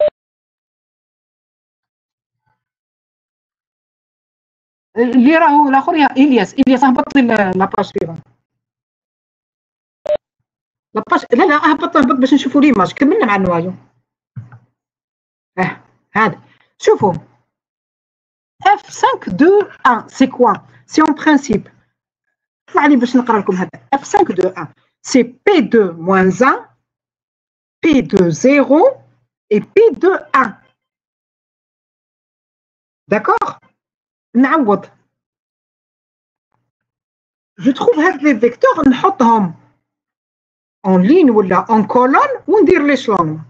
اللي راهو الاخر يا الياس هبط لي لا باج سويفونت لاباج لا هبط باش نشوفوا ليماج كملنا مع النوايو هذا شوفوا F5 2 1 c'est quoi c'est en principe طلع لي باش نقرا لكم هذا F5 2 1 c'est P2 moins 1 P2 0 et P2 1 d'accord نعوض je trouve هاد لي فيكتور نحطهم en ligne ولا en colonne وندير l'échelon.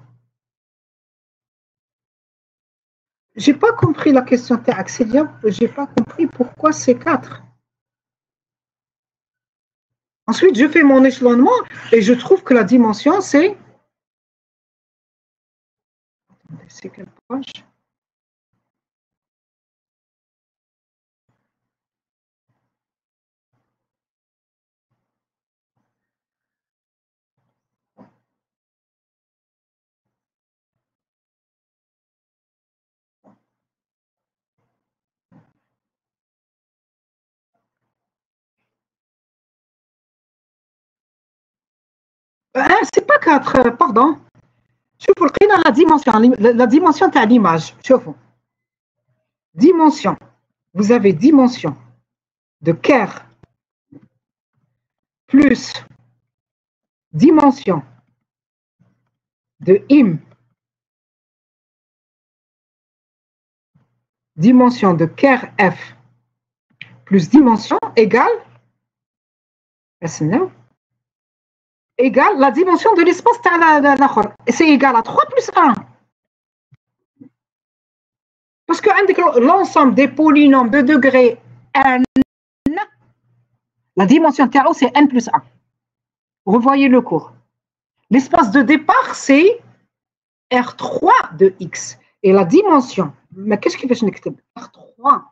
J'ai pas compris la question تاعك Célia, j'ai pas compris pourquoi c'est 4. Ensuite, je fais mon échelonnement et je trouve que la dimension c'est... C'est quelle page? C'est pas 4, pardon. شوفوا لقينا la dimension تاع l'image. شوفوا. Dimension. Vous avez dimension de Kerr plus dimension de Im. Dimension de Kerr F plus dimension égale la dimension de l'espace c'est égal à 3 plus 1. Parce que l'ensemble des polynômes de degré n, la dimension TAO c'est n plus 1. Revoyez le cours. L'espace de départ c'est R3 de x. Et la dimension, mais qu'est-ce qu'il fait R3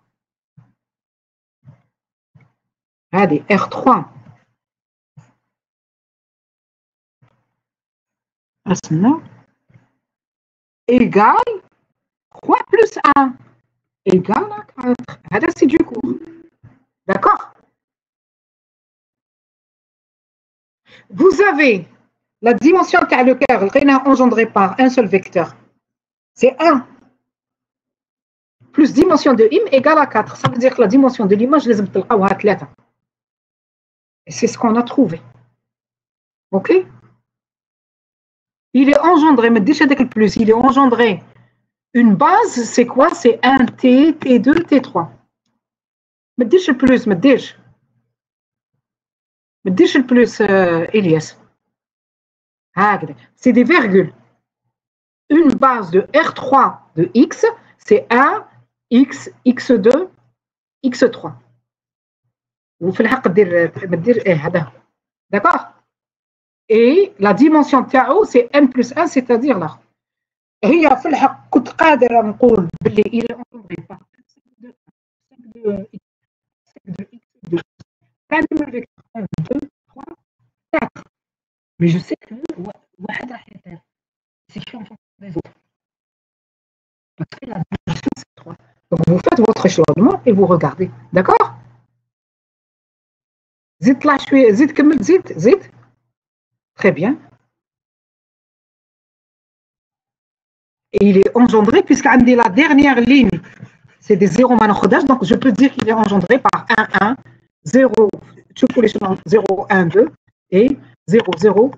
Allez, R3. Égale 3 plus 1 égale à 4. C'est du cours. D'accord? Vous avez la dimension de le cœur engendrée par un seul vecteur. C'est 1 plus dimension de im égale à 4. Ça veut dire que la dimension de l'image, les athlètes. Et c'est ce qu'on a trouvé. OK? Il est engendré, mais déjà avec le plus, il est engendré. Une base, c'est quoi? C'est 1T, T2, T3. Mais déjà le plus, mais déjà le plus, Elias. C'est des virgules. Une base de R3 de X, c'est 1, X, X2, X3. Vous faites d'accord? Et la dimension تاعو c'est n plus 1, c'est-à-dire là. هي في الحق كنت قادرة نقول باللي il est engendré par 5 de كان le vecteur 1, 2, 3, 4. Mais je sais que واحد راح يطير. C'est qui en fonction des autres. Parce que la dimension c'est 3. Donc vous faites votre échelonnement et vous regardez. D'accord? زيد طلع شوية زيد كمل زيد. Très bien. Et il est engendré puisqu'il y a la dernière ligne, c'est des zéros manochradages, donc je peux dire qu'il est engendré par 1, 1, 0, tu peux les 0, 1, 2 et 0, 0.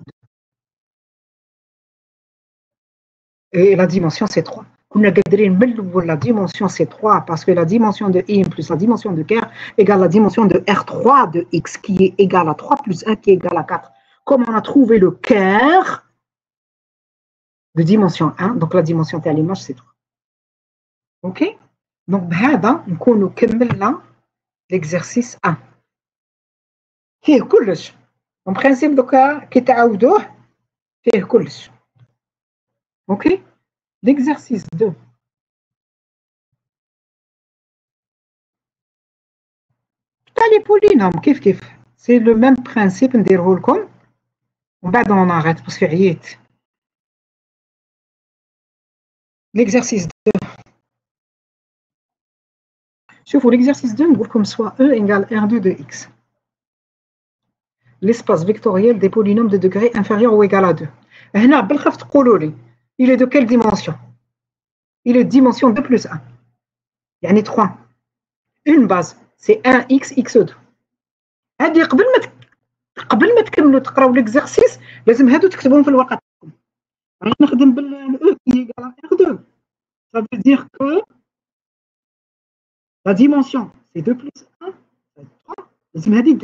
Et la dimension c'est 3. On a gardé la dimension c'est 3 parce que la dimension de I plus la dimension de R égale la dimension de R3 de X qui est égale à 3 plus 1 qui est égal à 4. Comme on a trouvé le quart de dimension 1, donc la dimension à l'image c'est 3. Ok? Donc, بهذا نكونوا كملنا l'exercice 1. فيه كلش. En principe دوكا كي تعاودوه فيه كلش. Ok? L'exercice 2. تاع لي polynômes كيف c'est le même principe نديره لكم ومن بعد on arrête parce que عييت. L'exercice 2. شوفوا l'exercice 2 نقول لكم soit E égale R2 de X. L'espace vectoriel des polynômes de degré inférieur ou égal à 2. هنا بالخف تقولوا لي il est de quelle dimension? Il est de dimension 2 plus 1. يعني 3. Une base, c'est 1x, x2. هذه قبل ما تكملوا تقراو l'exercice لازم هادو تكتبوهم في الورقه تاعكم. راني نخدم بال E qui est égal à R2. Ça veut dire que la dimension c'est 2 plus 1, c'est 3. لازم هذه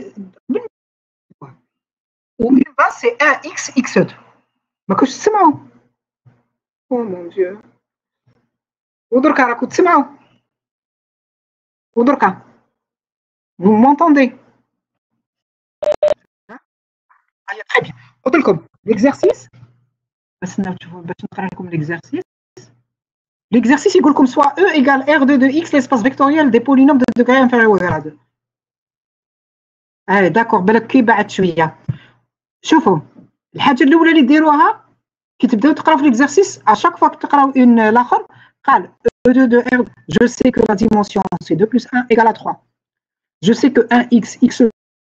ou une base c'est 1x, x2. ما كنتش تسمعوا. Oh mon dieu. ودركا راكم تسمعوا. ودركا. Vous m'entendez? Très bien. قلت لكم l'exercice. باش نقرا لكم l'exercice. L'exercice يقول لكم soit E égale R2 de X l'espace vectoriel des polynômes de degré inférieur ou égal à 2. allez d'accord بالك كي بعد شويه. شوفوا الحاجه الاولى اللي ديروها كي تبداو تقراو في l'exercice à chaque fois que تقراو une الاخر قال E2 de R je sais que la dimension c'est 2 plus 1 égale à 3. Je sais que 1x, x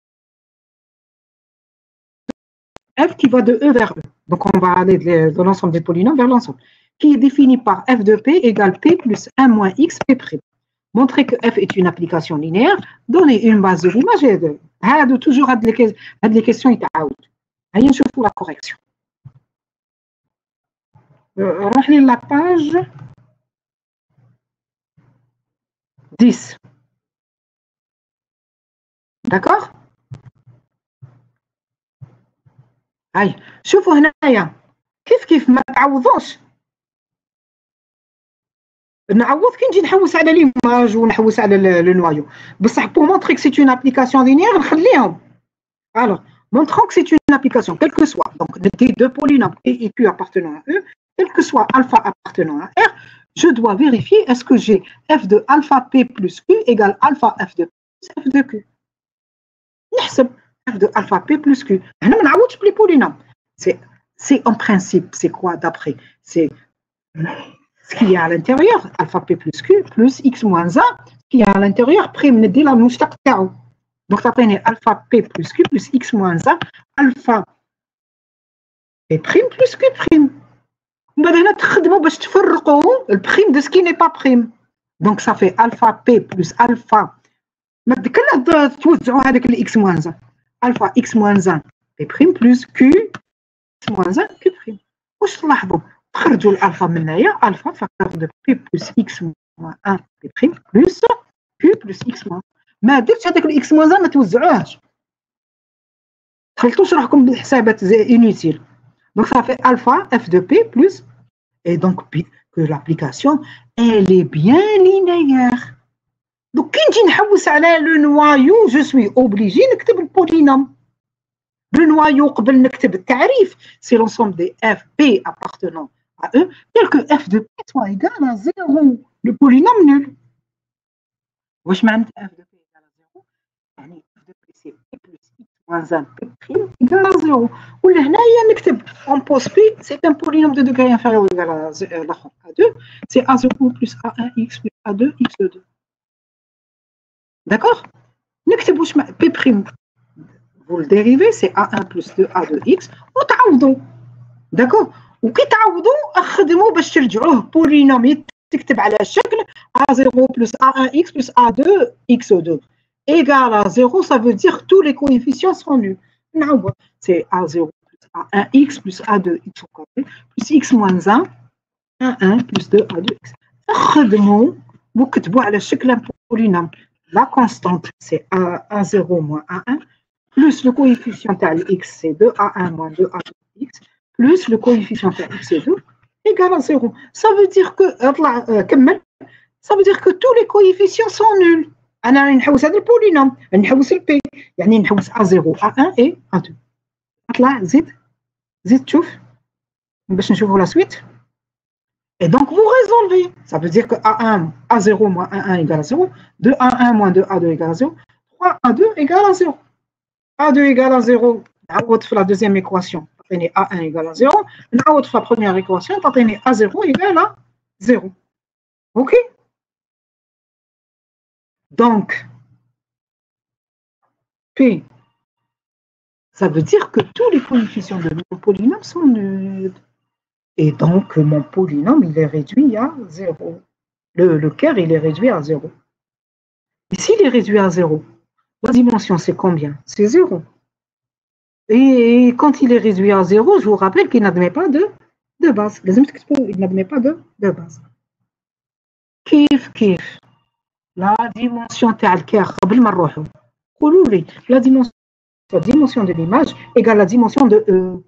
f qui va de E vers E. Donc on va aller de l'ensemble des polynômes vers l'ensemble. Qui est défini par f de p égale p plus 1 moins x p'. Montrer que f est une application linéaire, donner une base de l'image et de toujours les questions يتعاود. هيا نشوفوا la correction. روح لي la page 10. D'accord? هاي شوفوا هنايا كيف ما تعوضوش نعوض كي نجي نحوس على ليماج ونحوس على لو نوايو بصح pour montrer que c'est une application linéaire نخليهم. Alors montrant que c'est une application quel que soit donc des deux polynômes P et Q appartenant à E quel que soit alpha appartenant à R je dois vérifier est-ce que j'ai f de alpha P plus Q égale alpha f de P plus f de Q. نحسب f de alpha P plus Q. هنا ما نعوضش بلي polynômes. C'est en principe c'est quoi d'après c'est ce qui est à l'intérieur, alpha p plus q, plus x moins 1, ce qui est à l'intérieur, prime, ne dit la moustache tao. Donc, ça fait alpha p plus q, plus x moins 1, alpha p prime plus q prime. Maintenant, le prime de ce qui n'est pas prime. Donc, ça fait alpha p plus alpha. Maintenant, tu vois avec le x moins 1. Alpha x moins 1, p prime plus q, x moins 1, q prime. Où je te خرجوا الالفا من هنايا الفا فاكتور دو بي بلس اكس موان 1 بي بريم بلس بي بلس اكس موان ما درتش هذاك الاكس موان ما توزعوهاش خلطوش روحكم بالحسابات inutiles. Donc ça fait alpha f de p plus et donc que l'application elle est bien linéaire. Donc كي نجي نحوس على لو نوايو جو سوي اوبليجي نكتب البولينوم. Le noyau قبل نكتب التعريف c'est l'ensemble des f p appartenant à E, tel que f de p soit égal à 0, le polynôme nul. واش معنى f de p égal à 0 يعني f de p c'est p plus x moins 1 p prime égal à 0 ولا هنايا نكتب on pose p c'est un polynôme de degré inférieur ou égal à l'autre à 2 c'est a0 plus a1x plus a2 x2. D'accord? نكتب واش p prime vous le dérivez c'est a1 plus 2a2x وتعوضوا. D'accord? وكي تعوضوا اخدموا باش ترجعوه بولينوم تكتب على الشكل A0 plus A1x plus A2x2 égale à 0, ça veut dire que tous les coefficients sont nuls. C'est A0 plus A1x plus A2x au carré plus x moins 1, A1 plus 2 A2x. خدموا وكتبوا على الشكل polynôme. La constante, c'est A0 moins A1, plus le coefficient de x, c'est 2A1 moins 2A2x, plus le coefficient de x, c'est 2, égale à 0. Ça veut dire que, ça veut dire que tous les coefficients sont nuls. أنا نحوس هذا البولينوم، نحوس البي، يعني نحوس A0, A1 et A2. اطلع زيد تشوف باش نشوفوا la suite. Et donc, vous résolvez. Ça veut dire que A0 moins A1 égale à 0, 2A1 moins 2A2 égale à 0, 3A2 égale à 0. A2 égale à 0, نعوض في la deuxième équation, تعطيني A1 égale à 0, نعوض في la première équation, تعطيني A0 égale à 0. OK? Donc, P, ça veut dire que tous les coefficients de mon polynôme sont nuls. Et donc, mon polynôme, il est réduit à 0. Le quart, il est réduit à 0. Et s'il est réduit à 0, la dimension, c'est combien? C'est 0. Et quand il est réduit à 0, je vous rappelle qu'il n'admet pas de base. Il n'admet pas de base. Kif. La dimension تاع الكير قبل ما نروحوا قولوا لي la dimension de l'image égale la dimension de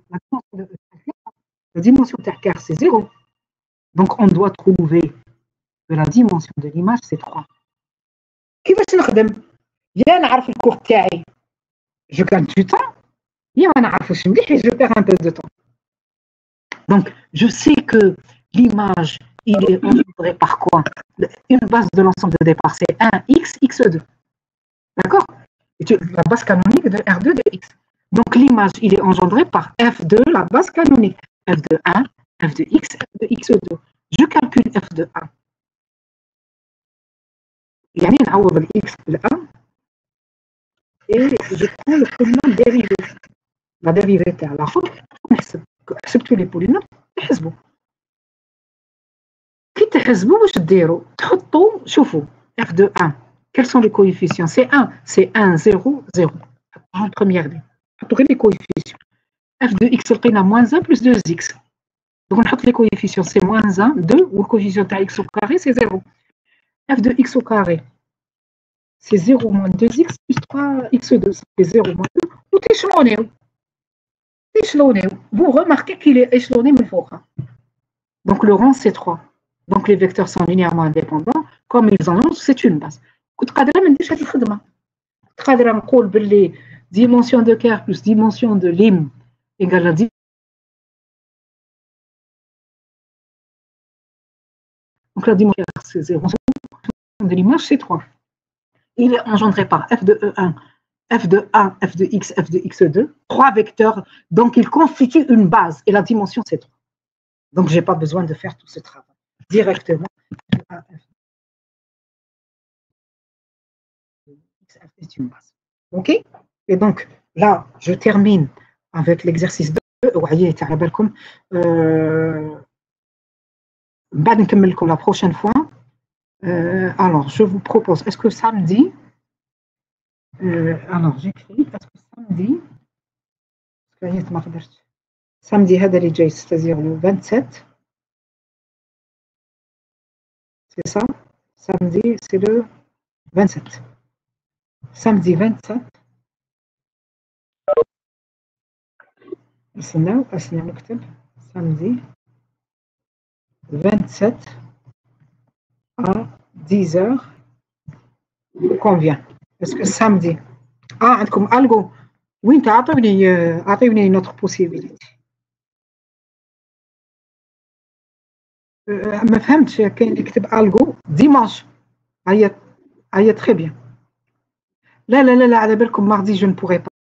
la dimension تاع الكير c'est 0. Donc on doit trouver que la dimension de l'image c'est 3. كيفاش نخدم؟ يا نعرف الكور تاعي je gagne du temps يا ما نعرفوش مليح et je perds un peu de temps. Donc je sais que l'image il est engendré par quoi? Une base de l'ensemble de départ, c'est 1x, x2. D'accord? La base canonique de R2 de x. Donc l'image, il est engendré par f de la base canonique. f de 1, f de x, f de x2. Je calcule f de 1. يعني نعوض الx بال1 et je prends le polynôme dérivé. La dérivée تاع الاخر نحسب حسبتوا لي polynômes نحسبوا. كي تحسبوا واش ديروا؟ تحطوا شوفوا f de 1. Quels sont les coefficients? C'est 1. C'est 1, 0, 0. En première ligne. حطوا غير les coefficients. f de x لقينا moins 1 plus 2x. Donc نحط les coefficients. C'est moins 1, 2, ou le coefficient تاع x au carré, c'est 0. f de x au carré, c'est 0 moins 2x plus 3x2. C'est 0 moins 2. Ou t'échelonnez. Vous remarquez qu'il est échelonné من فوق. Donc le rang, c'est 3. Donc les vecteurs sont linéairement indépendants. Comme ils en ont, c'est une base. كنت قادره ما نديرش هذه الخدمه. كنت قادره نقول باللي dimension de Kerr plus dimension de Lim égale la dimension. Donc la dimension c'est 0. De l'image c'est 3. Il est engendré par f de E1, f de A, f de x, f de x2, 3 vecteurs. Donc il constitue une base et la dimension c'est 3. Donc je n'ai pas besoin de faire tout ce travail. Directement, c'est une base. OK? Et donc, là, je termine avec l'exercice 2. La prochaine fois. Alors, je vous propose, est-ce que samedi, alors j'écris, est-ce que samedi, c'est-à-dire le 27, c'est ça? Samedi, c'est le 27. Samedi 27. Samedi 27 à 10h. Combien? Est-ce que samedi? Ah, عندكم algo. Oui, أعطيني une autre possibilité. ما فهمتش كاين يكتب algo dimanche. هيا très bien. لا على بالكم mardi je ne pourrai pas.